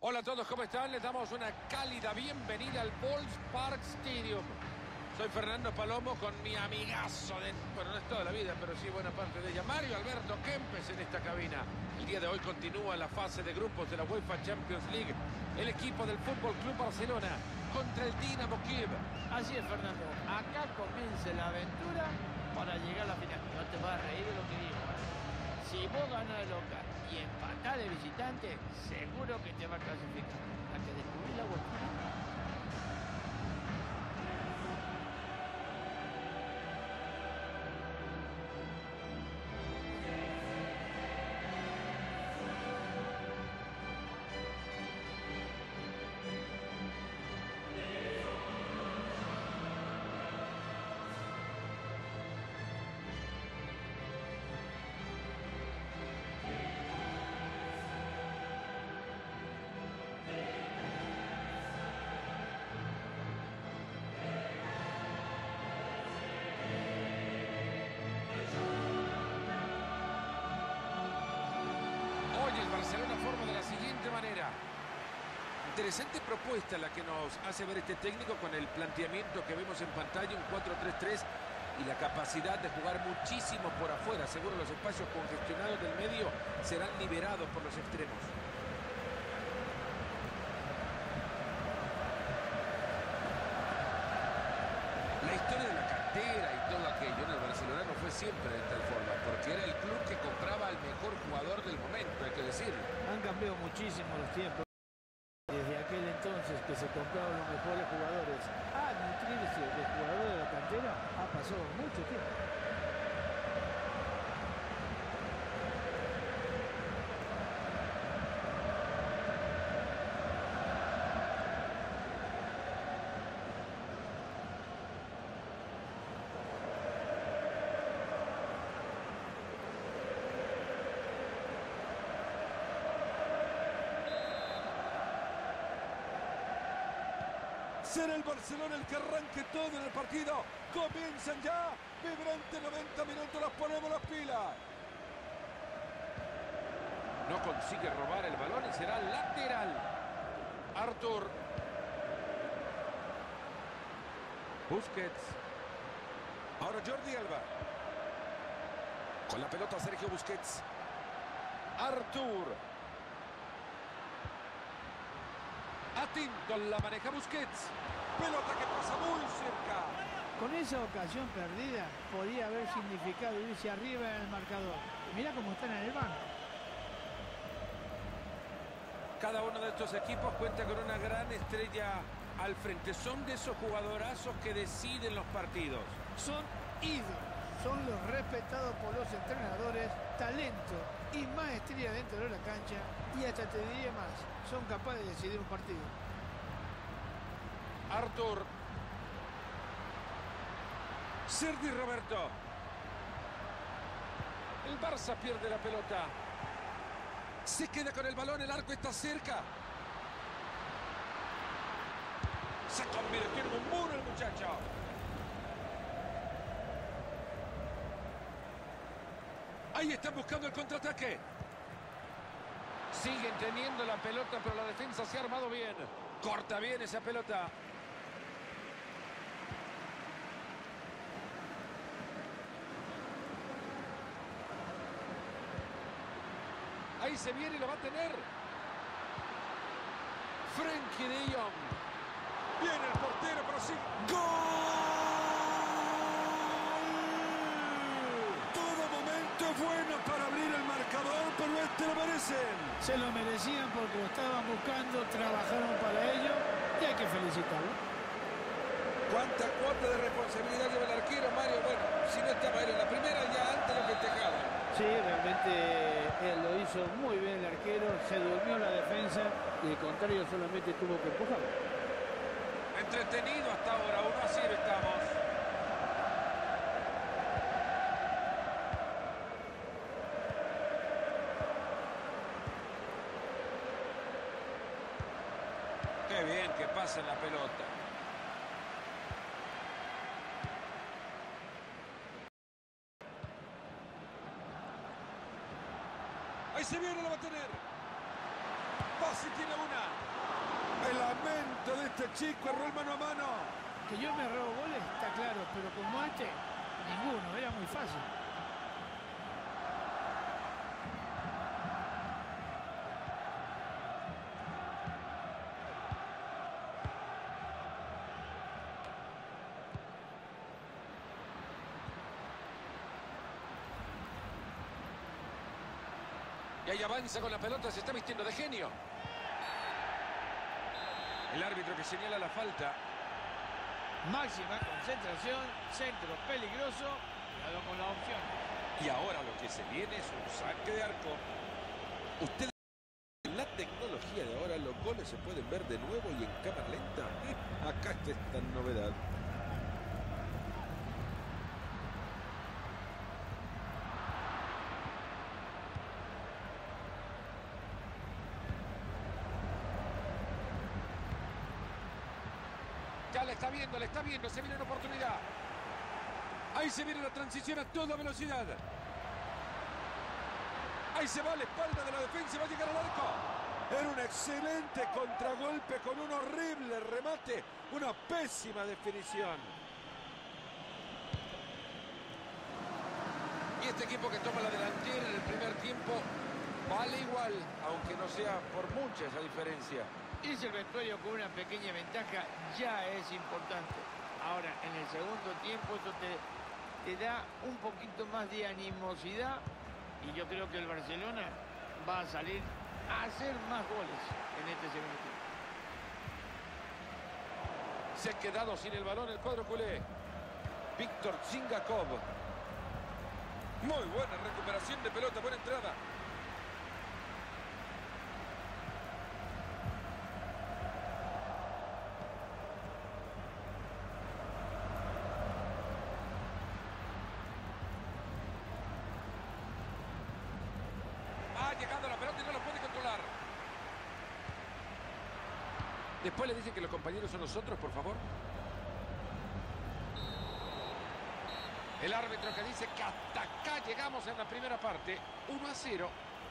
Hola a todos, ¿cómo están? Les damos una cálida bienvenida al Ballpark Stadium. Soy Fernando Palomo con mi amigazo de... Bueno, no es toda la vida, pero sí buena parte de ella, Mario Alberto Kempes en esta cabina. El día de hoy continúa la fase de grupos de la UEFA Champions League. El equipo del Fútbol Club Barcelona contra el Dinamo Kiev. Así es, Fernando. Acá comienza la aventura para llegar a la final. No te vas a reír de lo que digo, ¿eh? Si vos ganás de local y empatás de visitante, seguro que te va a clasificar. Hay que descubrir la vuelta. Barcelona forma de la siguiente manera. Interesante propuesta la que nos hace ver este técnico con el planteamiento que vemos en pantalla, un 4-3-3 y la capacidad de jugar muchísimo por afuera. Seguro los espacios congestionados del medio serán liberados por los extremos. La historia de la cantera y todo aquello en el Barcelona no fue siempre de tal forma, porque era el club que compraba al mejor jugador del momento, hay que decirlo. Han cambiado muchísimo los tiempos. Desde aquel entonces que se compraban los mejores jugadores a nutrirse de jugadores de la cantera, ha pasado mucho tiempo. Será el Barcelona el que arranque todo en el partido. Comienzan ya. Vibrante 90 minutos, las ponemos las pilas. No consigue robar el balón y será lateral. Artur. Busquets. Ahora Jordi Alba. Con la pelota Sergio Busquets. Artur. Atinto, la maneja Busquets. Pelota que pasa muy cerca. Con esa ocasión perdida, podía haber significado irse arriba en el marcador. Mira cómo están en el banco. Cada uno de estos equipos cuenta con una gran estrella al frente. Son de esos jugadorazos que deciden los partidos. Son ídolos, son los respetados por los entrenadores, talento y maestría dentro de la cancha, y hasta te diría más, son capaces de decidir un partido. Artur. Sergi Roberto. El Barça pierde la pelota. Se queda con el balón, el arco está cerca. Se convirtió en un muro el muchacho. Ahí están buscando el contraataque. Siguen teniendo la pelota, pero la defensa se ha armado bien. Corta bien esa pelota. Ahí se viene y lo va a tener. Frenkie de Jong. Viene el portero, pero sí. ¡Gol! Todo momento es bueno para abrir el marcador, pero este lo merecen. Se lo merecían porque lo estaban buscando, trabajaron para ello y hay que felicitarlo. ¿Cuánta cuota de responsabilidad lleva el arquero, Mario? Bueno, si no estaba él en la primera, ya antes lo festejaban. Sí, realmente él lo hizo muy bien el arquero, se durmió la defensa y el contrario solamente tuvo que empujar. Entretenido hasta ahora, 1-0 estamos. Qué bien que pasa la pelota. Ahí se viene, lo va a tener. Casi tiene una. El lamento de este chico, erró el mano a mano. Que yo me robo goles, está claro, pero como este, ninguno, era muy fácil. Y ahí avanza con la pelota, se está vistiendo de genio. El árbitro que señala la falta. Máxima concentración, centro peligroso, cuidado con la opción. Y ahora lo que se viene es un saque de arco. Usted, en la tecnología de ahora, los goles se pueden ver de nuevo y en cámara lenta. Acá está esta novedad. Ya le está viendo, se viene una oportunidad. Ahí se viene la transición a toda velocidad. Ahí se va a la espalda de la defensa y va a llegar al arco. Era un excelente contragolpe con un horrible remate. Una pésima definición. Y este equipo que toma la delantera en el primer tiempo vale igual, aunque no sea por mucha esa diferencia. Irse el vestuario con una pequeña ventaja ya es importante. Ahora, en el segundo tiempo, eso te da un poquito más de animosidad. Y yo creo que el Barcelona va a salir a hacer más goles en este segundo tiempo. Se ha quedado sin el balón el cuadro culé. Víctor Zingakov. Muy buena recuperación de pelota, buena entrada. Ha llegado la pelota y no la puede controlar. Después le dicen que los compañeros son nosotros, por favor. El árbitro que dice que hasta acá llegamos en la primera parte. 1-0.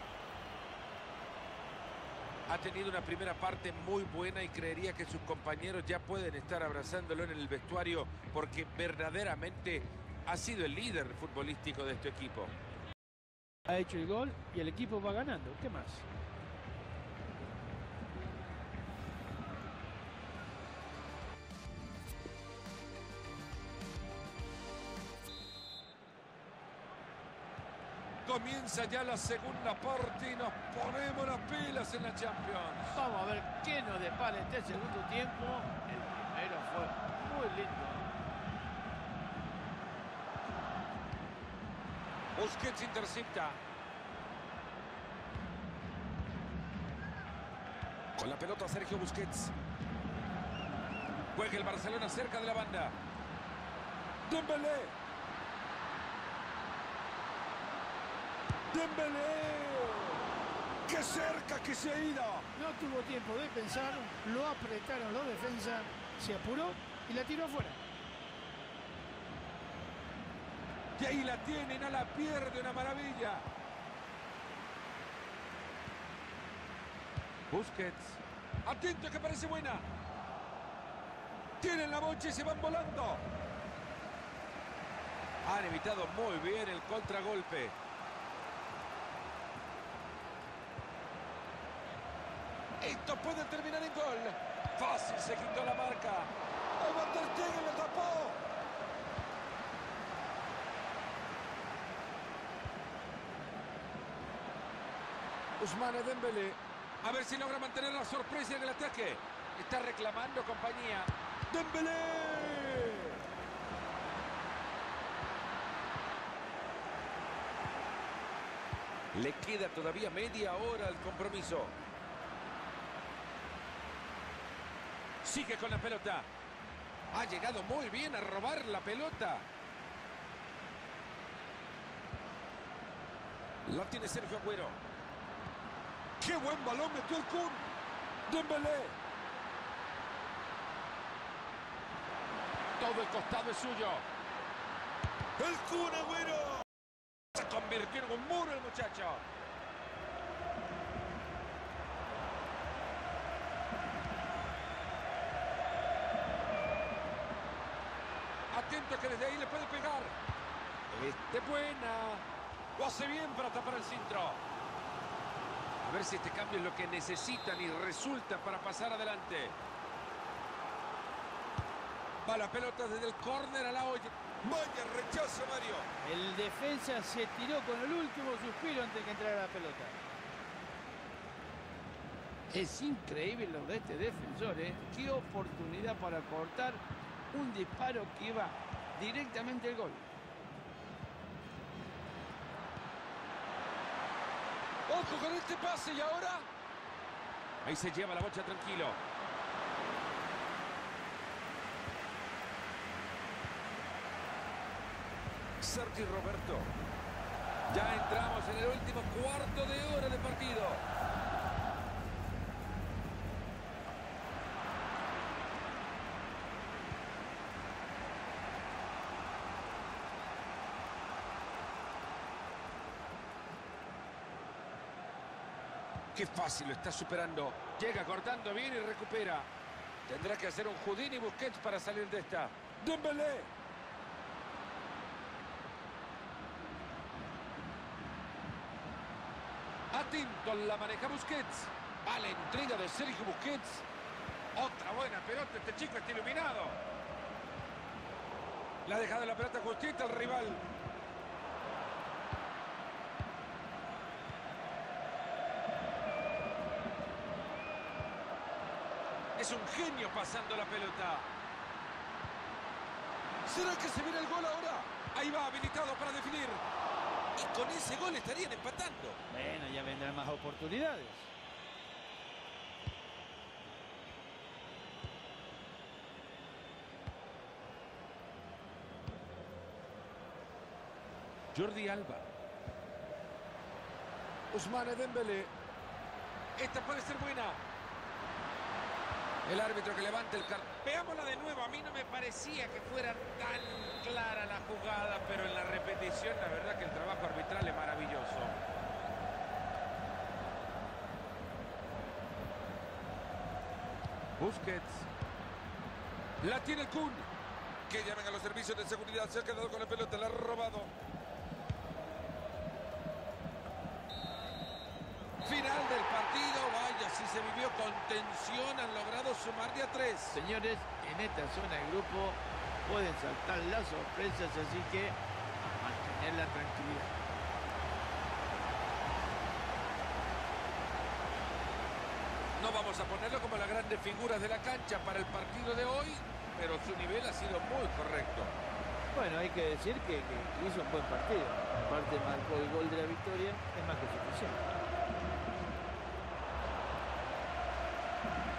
Ha tenido una primera parte muy buena y creería que sus compañeros ya pueden estar abrazándolo en el vestuario porque verdaderamente ha sido el líder futbolístico de este equipo. Ha hecho el gol y el equipo va ganando. ¿Qué más? Comienza ya la segunda parte y nos ponemos las pilas en la Champions. Vamos a ver qué nos depara este segundo tiempo. El primero fue muy lindo. Busquets intercepta. Con la pelota Sergio Busquets. Juega el Barcelona cerca de la banda. Dembélé. Dembélé. ¡Qué cerca que se ha ido! No tuvo tiempo de pensar, lo apretaron los defensas, se apuró y la tiró afuera. Y ahí la tiene, no la pierde, una maravilla. Busquets. Atento que parece buena. Tienen la bocha y se van volando. Han evitado muy bien el contragolpe. Esto puede terminar en gol. Fácil, se quitó la marca. ¡El Van der Stegen lo tapó! Ousmane Dembélé. A ver si logra mantener la sorpresa en el ataque. Está reclamando compañía. ¡Dembélé! Le queda todavía media hora al compromiso. Sigue con la pelota. Ha llegado muy bien a robar la pelota. La tiene Sergio Agüero. ¡Qué buen balón metió el Kun! ¡Dembélé! Todo el costado es suyo. ¡El Kun Agüero! Se convirtió en un muro el muchacho. siento que desde ahí le puede pegar. ¡De buena! Lo hace bien para tapar el centro. A ver si este cambio es lo que necesitan y resulta para pasar adelante. Va la pelota desde el córner a la olla. Vaya rechazo, Mario. El defensa se tiró con el último suspiro antes de que entrara la pelota. Es increíble lo de este defensor, ¿eh? Qué oportunidad para cortar un disparo que iba directamente al gol. ¡Ojo con este pase! ¿Y ahora? Ahí se lleva la bocha tranquilo. Sergi Roberto. Ya entramos en el último cuarto de hora de partido. Qué fácil lo está superando. Llega cortando bien y recupera. Tendrá que hacer un Houdini Busquets para salir de esta. Dembélé. Atento, la maneja Busquets. A la entrega de Sergio Busquets. Otra buena pelota. Este chico está iluminado. Le ha dejado la pelota justita al rival. Es un genio pasando la pelota. ¿Será que se viene el gol ahora? Ahí va, habilitado para definir. Y con ese gol estarían empatando. Bueno, ya vendrán más oportunidades. Jordi Alba. Ousmane Dembélé. Esta puede ser buena. El árbitro que levanta el cartón. Veámosla de nuevo. A mí no me parecía que fuera tan clara la jugada, pero en la repetición la verdad que el trabajo arbitral es maravilloso. Busquets. La tiene el Kun. Que llamen a los servicios de seguridad. Se ha quedado con la pelota, la ha robado. Final del partido, vaya, si se vivió con tensión, han logrado sumar de a 3. Señores, en esta zona de grupo pueden saltar las sorpresas, así que a mantener la tranquilidad. No vamos a ponerlo como las grandes figuras de la cancha para el partido de hoy, pero su nivel ha sido muy correcto. Bueno, hay que decir que hizo un buen partido. Aparte marcó el gol de la victoria, es más que suficiente.